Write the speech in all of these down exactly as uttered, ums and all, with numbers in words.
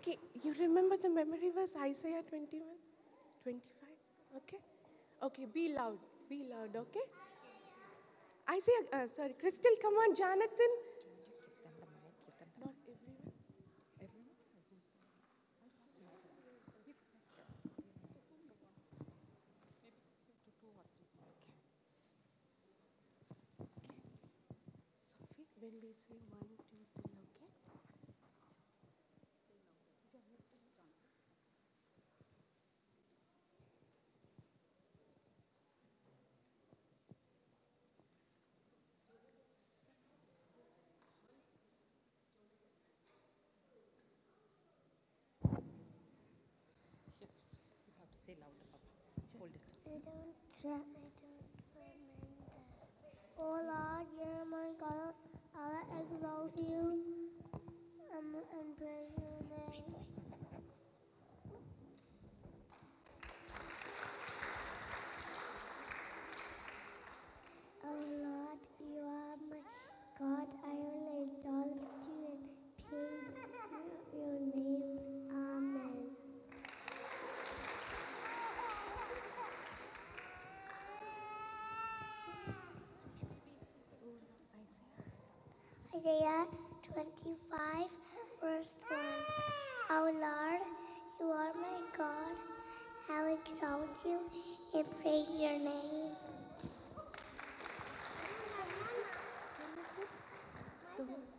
Okay, you remember the memory verse, Isaiah twenty-one, twenty-five? Okay? Okay, be loud. Be loud, okay? Isaiah, uh, sorry, Crystal, come on, Jonathan. Not everyone. Sophie, when we say one, two, three, okay? I don't, I don't remember. Oh Lord, you're my God. I will exalt you and, and praise your name. Oh Lord, you are my God. I will exalt you and praise your name. Amen. Isaiah twenty-five, verse one. O Lord, you are my God. I will exalt you and praise your name. The verse.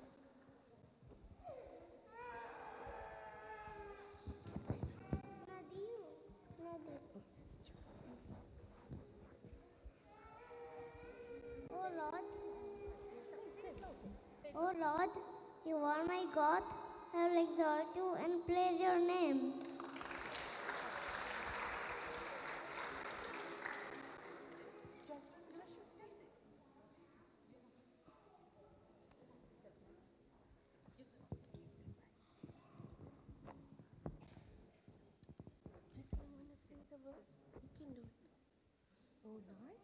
Oh Lord, oh Lord, you are my God. I will exalt you and praise your name. Just you want to sing the verse? You can do it. Oh Lord.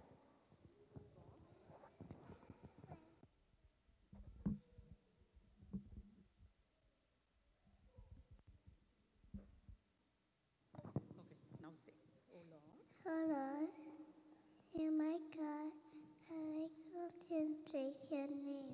Oh Lord, you are my God. I will exalt you and praise your name.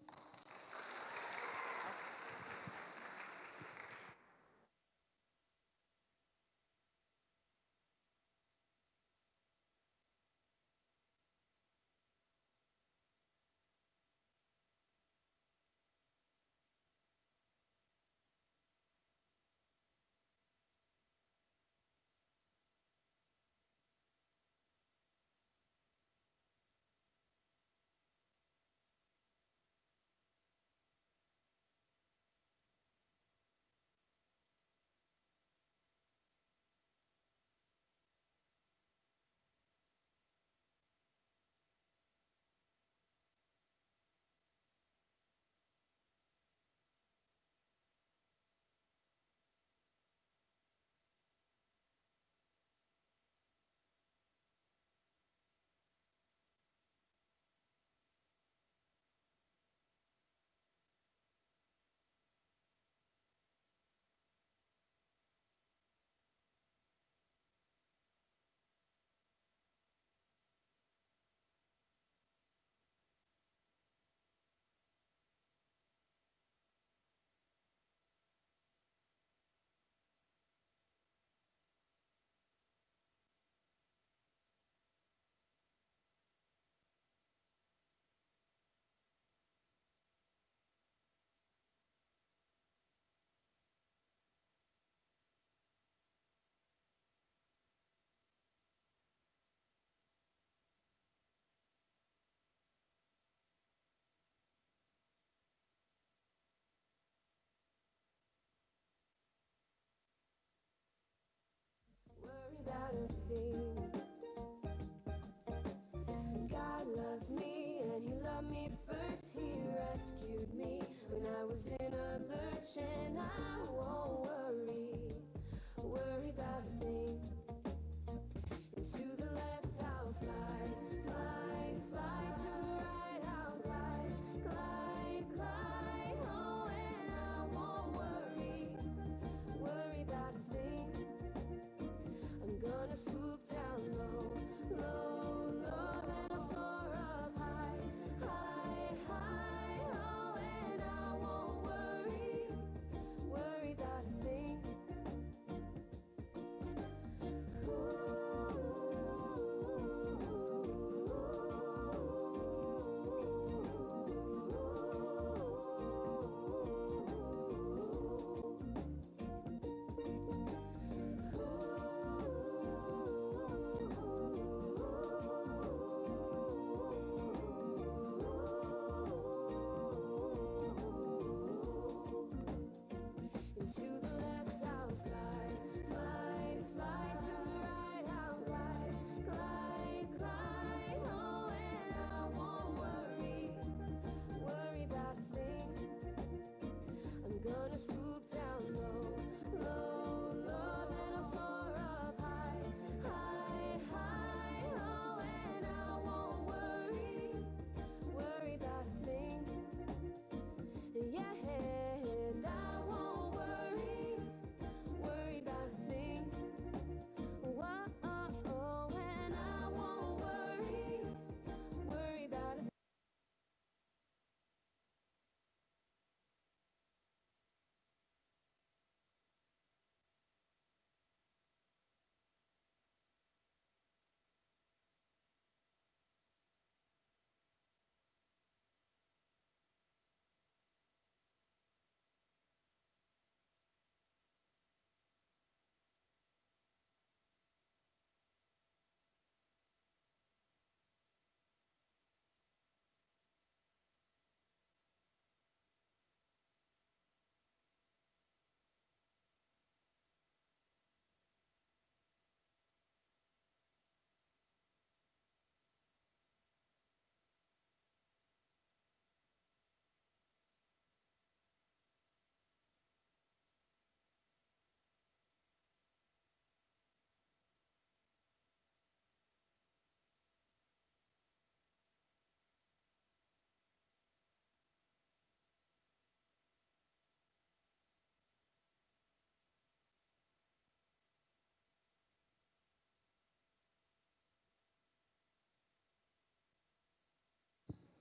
Worry about a thing. God loves me and He loved me first. He rescued me when I was in a lurch, and I won't worry. Worry about a thing. And to the left I'll fly, fly, fly. To the right I'll glide, glide, glide. Oh, and I won't worry.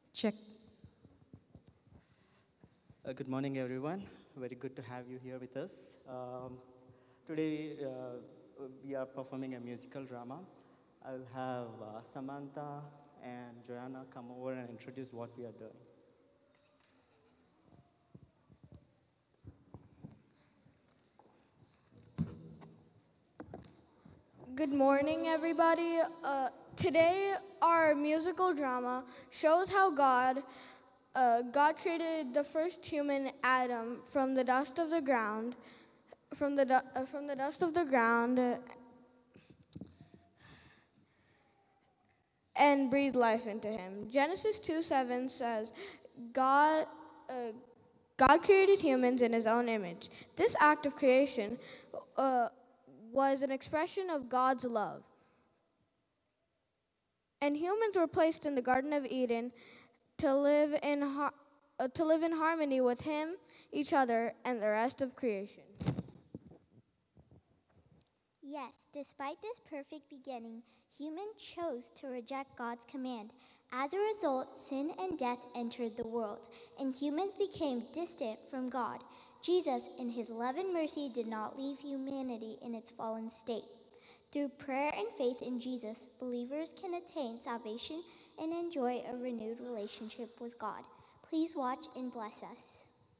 Check. Uh, good morning, everyone. Very good to have you here with us. Um, today, uh, we are performing a musical drama. I'll have uh, Samantha and Joanna come over and introduce what we are doing. Good morning, everybody. Uh, today, our musical drama shows how God, uh, God created the first human, Adam, from the dust of the ground, from the du- uh, from the dust of the ground, uh, and breathed life into him. Genesis two seven says, God. Uh, God created humans in his own image. This act of creation uh, was an expression of God's love. And humans were placed in the Garden of Eden to live in har- uh, to live in harmony with him, each other, and the rest of creation. Yes, despite this perfect beginning, humans chose to reject God's command. As a result, sin and death entered the world, and humans became distant from God. Jesus, in his love and mercy, did not leave humanity in its fallen state. Through prayer and faith in Jesus, believers can attain salvation and enjoy a renewed relationship with God. Please watch and bless us.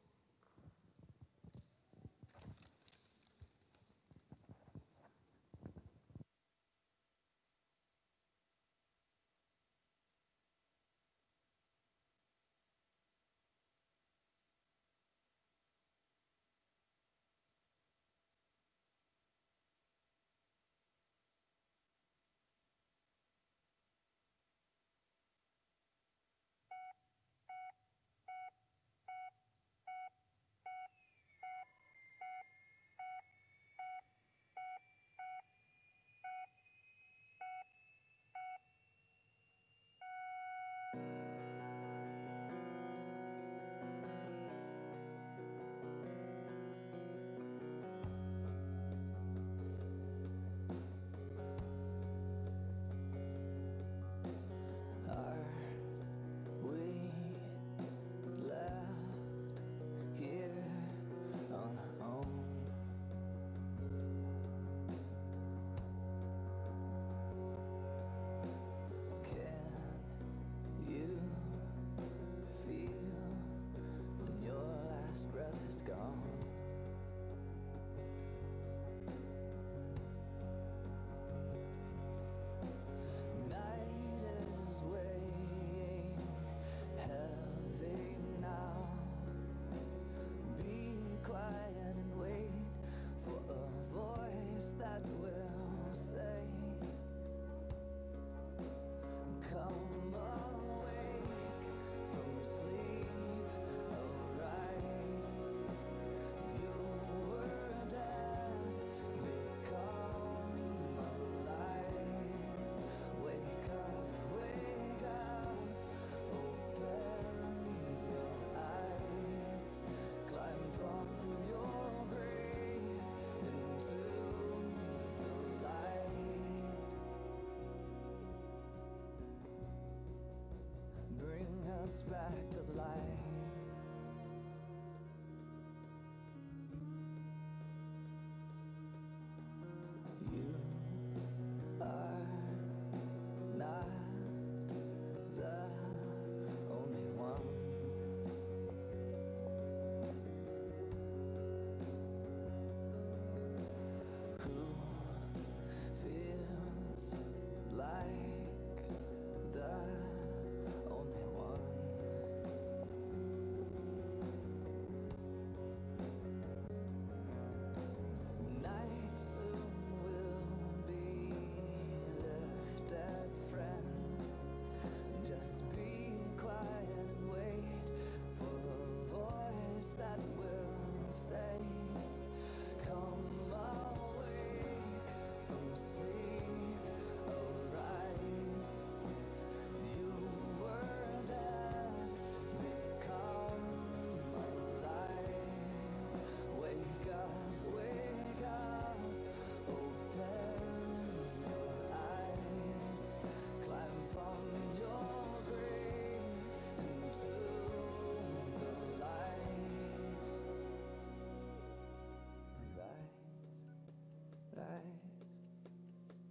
Back to life. You are not the only one who feels like the only one.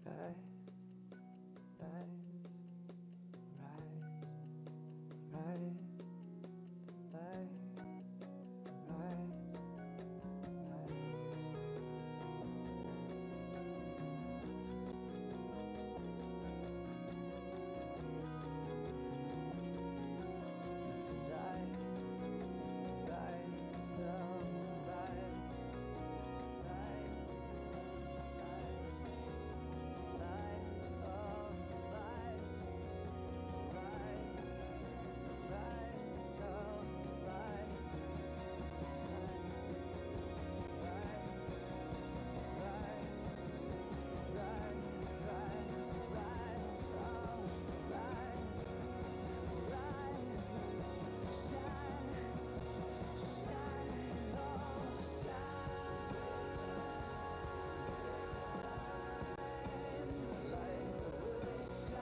rise, rise, rise, rise, rise, rise, rise. Tonight, rise now, rise, rise, rise, light of light, rise, rise of light, rise, rise, rise, rise, rise of rise, rise, shine, shine, oh, shine, light will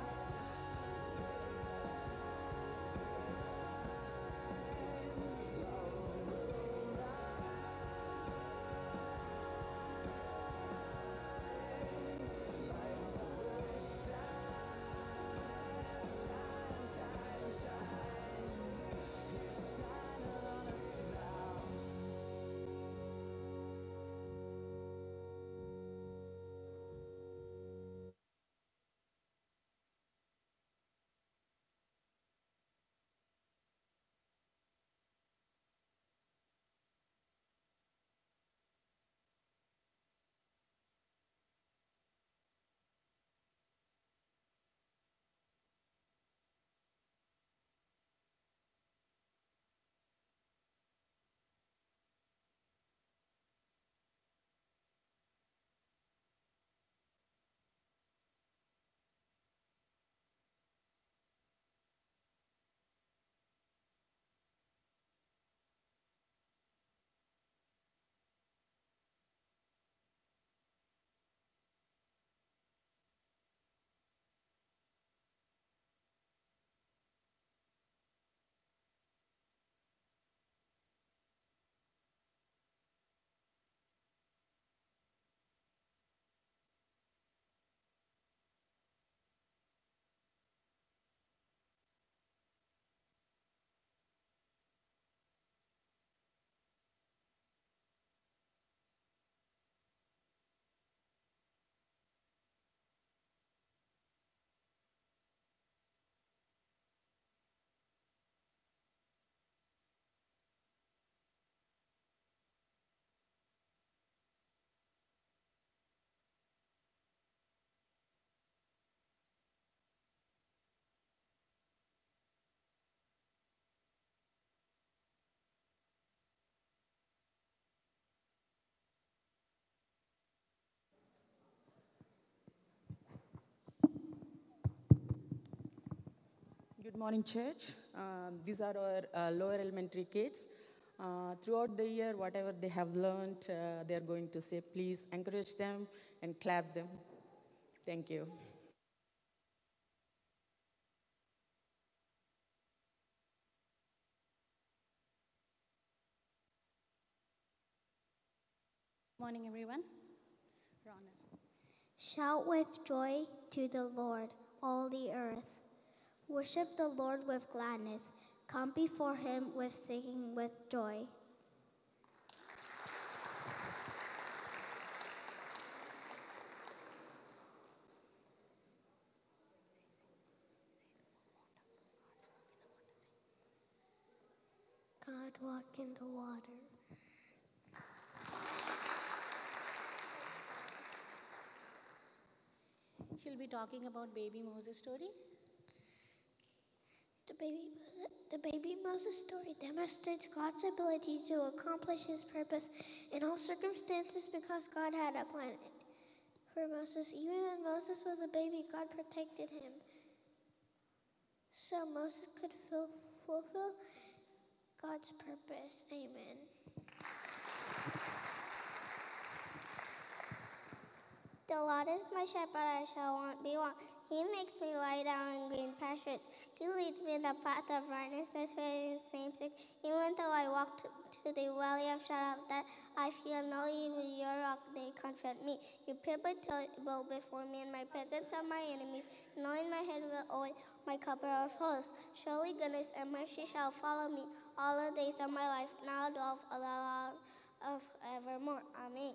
Good morning, church. Um, these are our uh, lower elementary kids. Uh, throughout the year, whatever they have learned, uh, they are going to say, please encourage them and clap them. Thank you. Morning, everyone. Ronald. Shout with joy to the Lord, all the earth. Worship the Lord with gladness. Come before him with singing with joy. God walked in the water. She'll be talking about baby Moses story. The baby, the baby Moses story demonstrates God's ability to accomplish his purpose in all circumstances because God had a plan for Moses. Even when Moses was a baby, God protected him, so Moses could ful- fulfill God's purpose. Amen. The Lord is my shepherd, I shall want be want. He makes me lie down in green pastures. He leads me in the path of righteousness for his name's sake. Even though I walk to, to the valley of shadow of death, I fear no evil. Your rock, they comfort me. You prepare a table before me in my presence of my enemies. Anoint my head with oil, my cup overflows. Surely goodness and mercy shall follow me all the days of my life, and I'll dwell in the land of evermore. Amen.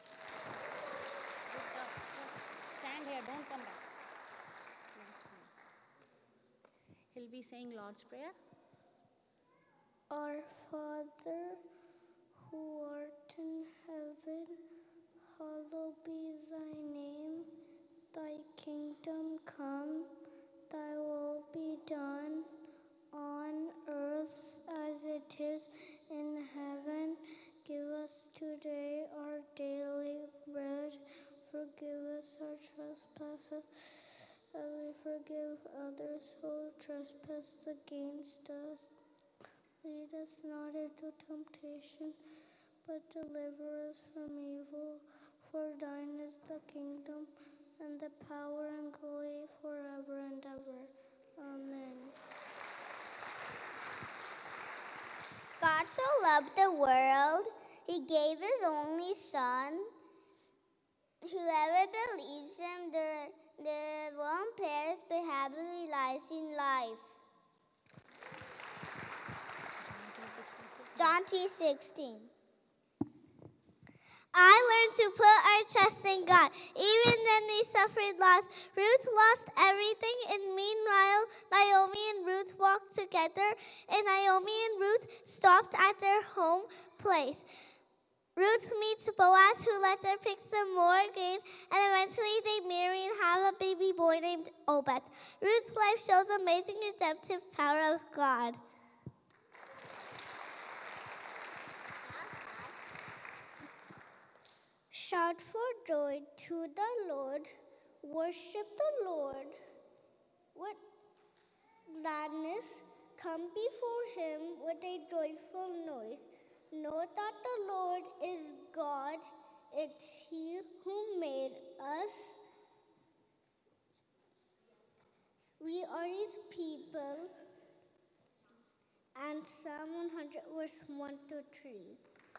Good job. Stand here, don't come back. Lord's Prayer. He'll be saying Lord's Prayer. Our Father, who art in heaven, hallowed be thy name. Thy kingdom come, thy will be done, on earth as it is in heaven. Give us today our daily bread. Forgive us our trespasses, as we forgive others who trespass against us. Lead us not into temptation, but deliver us from evil. For thine is the kingdom, and the power and glory forever and ever. Amen. God so loved the world, he gave his only Son. Whoever believes him, there, there won't perish but have everlasting life. John three sixteen. I learned to put our trust in God, even when we suffered loss. Ruth lost everything, and meanwhile, Naomi and Ruth walked together, and Naomi and Ruth stopped at their home place. Ruth meets Boaz, who lets her pick some more grain, and eventually they marry and have a baby boy named Obed. Ruth's life shows amazing redemptive power of God. Shout for joy to the Lord. Worship the Lord with gladness. Come before him with a joyful noise. Know that the Lord is God. It's he who made us. We are his people. And Psalm one hundred, verse one to three.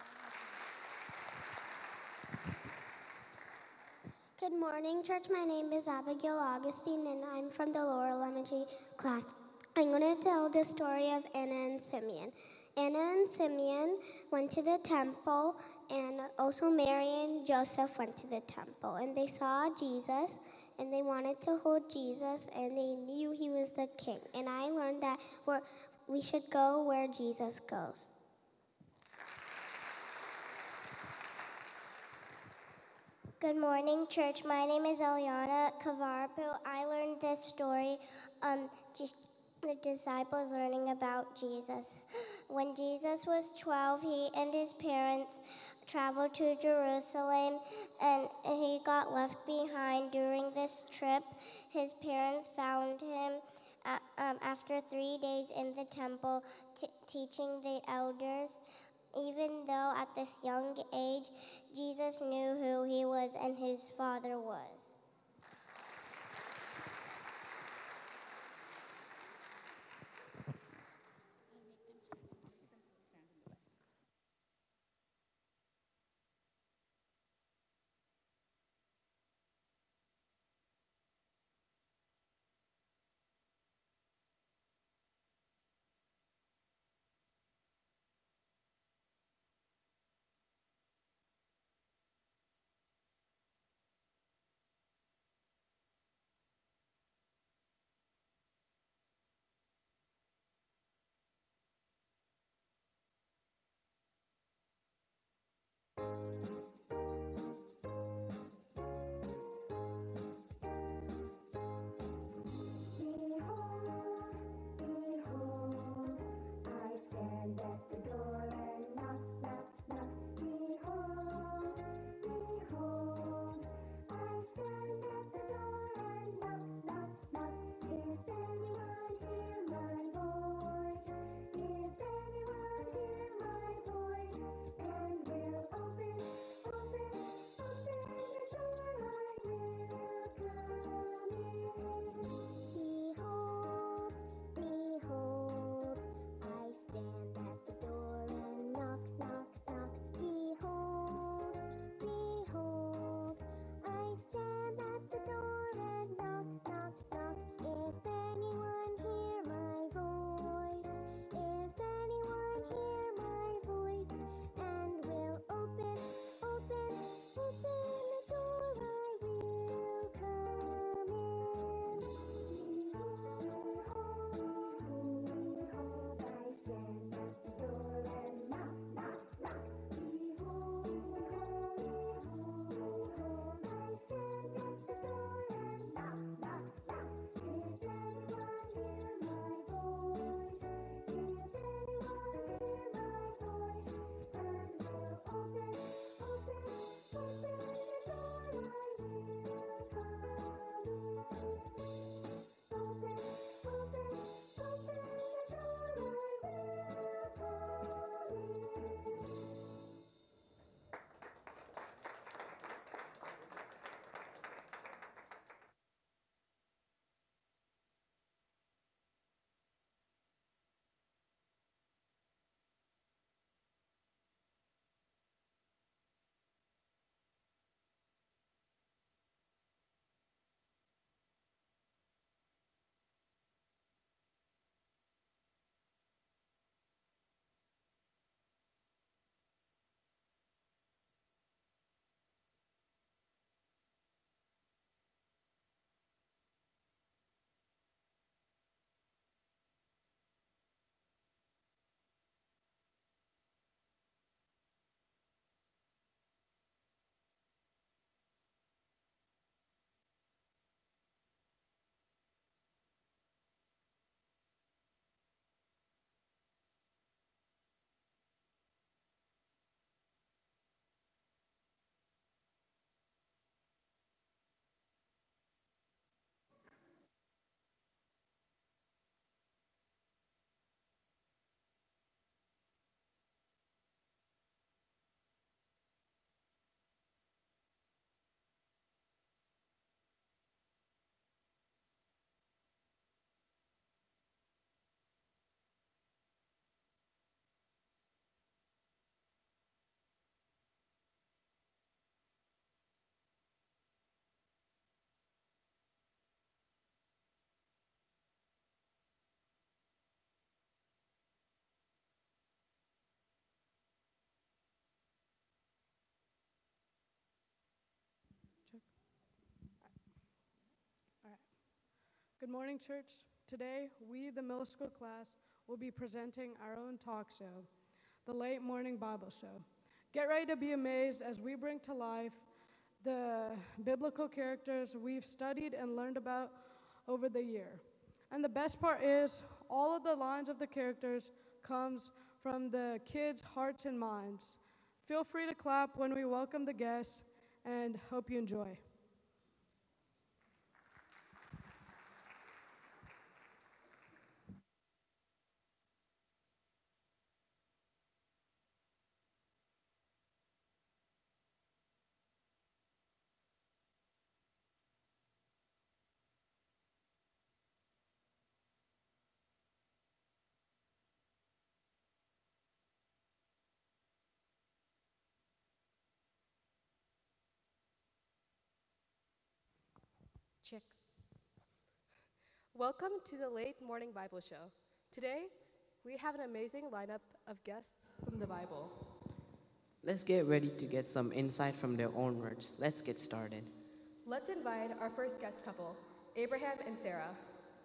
Good morning, church. My name is Abigail Augustine, and I'm from the lower elementary class. I'm going to tell the story of Anna and Simeon. Anna and Simeon went to the temple, and also Mary and Joseph went to the temple. And they saw Jesus, and they wanted to hold Jesus, and they knew he was the king. And I learned that we're, we should go where Jesus goes. Good morning, church. My name is Eliana Kavarpo. I learned this story, um, just the disciples learning about Jesus. When Jesus was twelve, he and his parents traveled to Jerusalem, and he got left behind during this trip. His parents found him uh, um, after three days in the temple t- teaching the elders. Even though at this young age, Jesus knew who he was and his Father was. Good morning, church. Today, we, the middle school class, will be presenting our own talk show, the Late Morning Bible Show. Get ready to be amazed as we bring to life the biblical characters we've studied and learned about over the year. And the best part is, all of the lines of the characters comes from the kids' hearts and minds. Feel free to clap when we welcome the guests, and hope you enjoy. Check. Welcome to the Late Morning Bible Show. Today, we have an amazing lineup of guests from the Bible. Let's get ready to get some insight from their own words. Let's get started. Let's invite our first guest couple, Abraham and Sarah.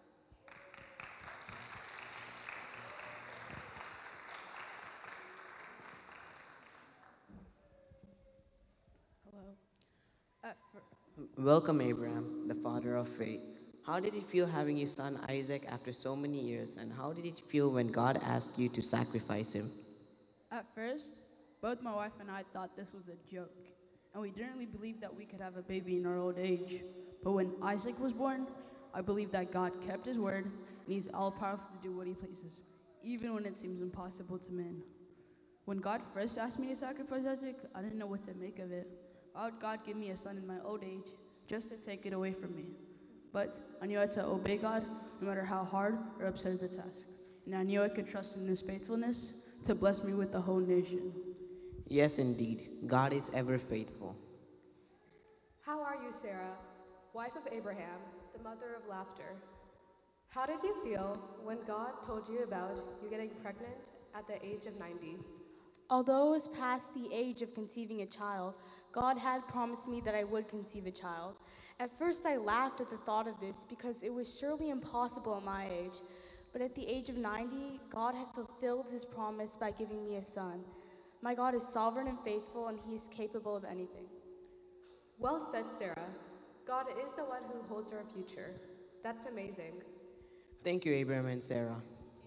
Hello. At fir- Welcome, Abraham, the father of faith. How did it feel having your son Isaac after so many years, and how did it feel when God asked you to sacrifice him? At first, both my wife and I thought this was a joke, and we didn't really believe that we could have a baby in our old age. But when Isaac was born, I believe that God kept his word, and he's all-powerful to do what he pleases, even when it seems impossible to men. When God first asked me to sacrifice Isaac, I didn't know what to make of it. Why would God give me a son in my old age just to take it away from me? But I knew I had to obey God no matter how hard or absurd the task. And I knew I could trust in his faithfulness to bless me with the whole nation. Yes, indeed. God is ever faithful. How are you, Sarah, wife of Abraham, the mother of laughter? How did you feel when God told you about you getting pregnant at the age of ninety? Although it was past the age of conceiving a child, God had promised me that I would conceive a child. At first, I laughed at the thought of this because it was surely impossible at my age. But at the age of ninety, God had fulfilled his promise by giving me a son. My God is sovereign and faithful, and he is capable of anything. Well said, Sarah. God is the one who holds our future. That's amazing. Thank you, Abraham and Sarah.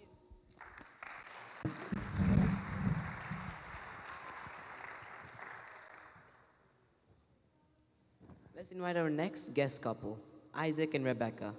Let's invite our next guest couple, Isaac and Rebecca.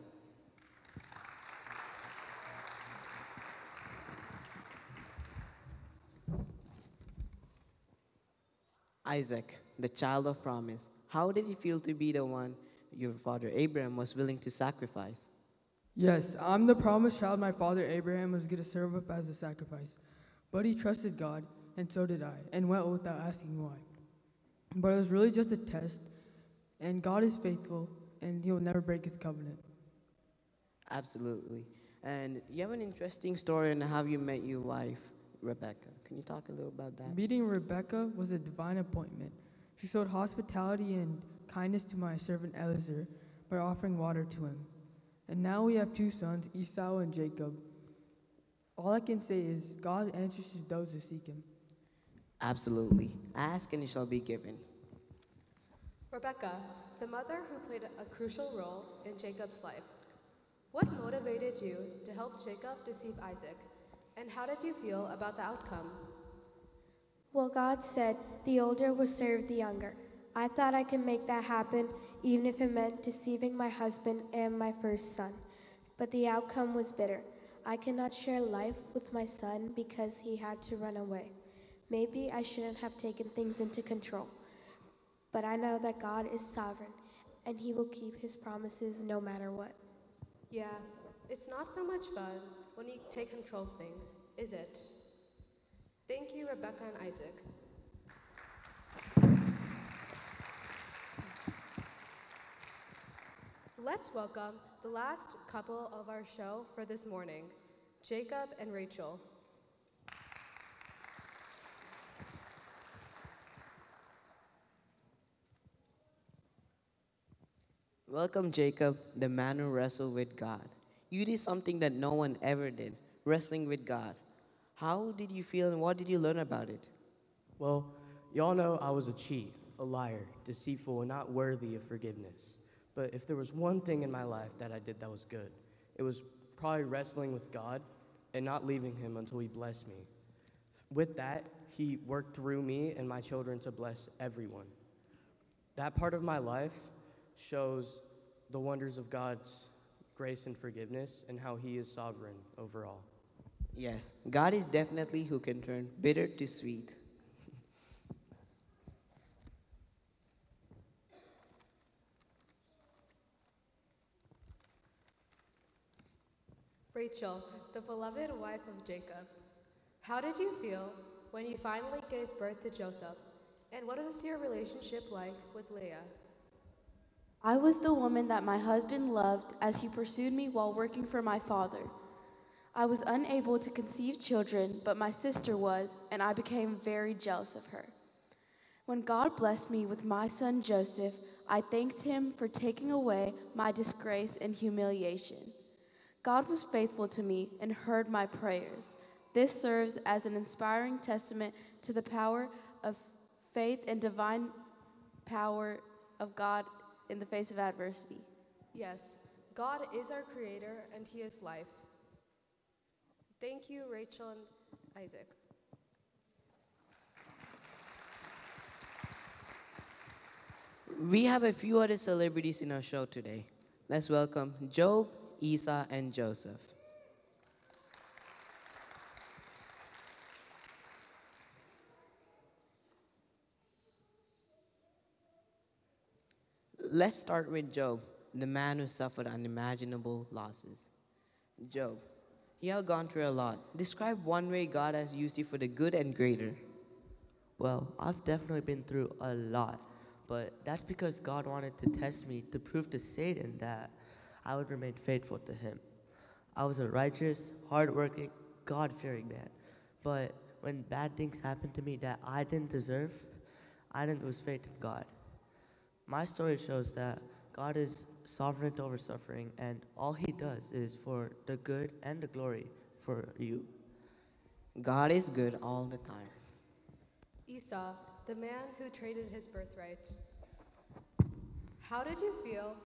Isaac, the child of promise, how did it feel to be the one your father Abraham was willing to sacrifice? Yes, I'm the promised child my father Abraham was going to serve up as a sacrifice. But he trusted God, and so did I, and went without asking why. But it was really just a test, and God is faithful, and he'll never break his covenant. Absolutely. And you have an interesting story on how you met your wife, Rebecca. Can you talk a little about that? Meeting Rebecca was a divine appointment. She showed hospitality and kindness to my servant Eliezer by offering water to him. And now we have two sons, Esau and Jacob. All I can say is God answers to those who seek him. Absolutely. Ask and it shall be given. Rebecca, the mother who played a crucial role in Jacob's life. What motivated you to help Jacob deceive Isaac? And how did you feel about the outcome? Well, God said the older will serve the younger. I thought I could make that happen, even if it meant deceiving my husband and my first son. But the outcome was bitter. I could not share life with my son because he had to run away. Maybe I shouldn't have taken things into control. But I know that God is sovereign, and he will keep his promises no matter what. Yeah, it's not so much fun when you take control of things, is it? Thank you, Rebecca and Isaac. Let's welcome the last couple of our show for this morning, Jacob and Rachel. Welcome, Jacob, the man who wrestled with God. You did something that no one ever did, wrestling with God. How did you feel and what did you learn about it? Well, y'all know I was a cheat, a liar, deceitful, and not worthy of forgiveness. But if there was one thing in my life that I did that was good, it was probably wrestling with God and not leaving him until he blessed me. With that, he worked through me and my children to bless everyone. That part of my life shows the wonders of God's grace and forgiveness and how he is sovereign over all. Yes, God is definitely who can turn bitter to sweet. Rachel, the beloved wife of Jacob, how did you feel when you finally gave birth to Joseph? And what is your relationship like with Leah? I was the woman that my husband loved as he pursued me while working for my father. I was unable to conceive children, but my sister was, and I became very jealous of her. When God blessed me with my son Joseph, I thanked him for taking away my disgrace and humiliation. God was faithful to me and heard my prayers. This serves as an inspiring testament to the power of faith and divine power of God in the face of adversity. Yes, God is our creator and he is life. Thank you, Rachel and Isaac. We have a few other celebrities in our show today. Let's welcome Job, Esau, and Joseph. Let's start with Job, the man who suffered unimaginable losses. Job, you have gone through a lot. Describe one way God has used you for the good and greater. Well, I've definitely been through a lot, but that's because God wanted to test me to prove to Satan that I would remain faithful to him. I was a righteous, hardworking, God-fearing man, but when bad things happened to me that I didn't deserve, I didn't lose faith in God. My story shows that God is sovereign over suffering, and all he does is for the good and the glory for you. God is good all the time. Esau, the man who traded his birthright. How did you feel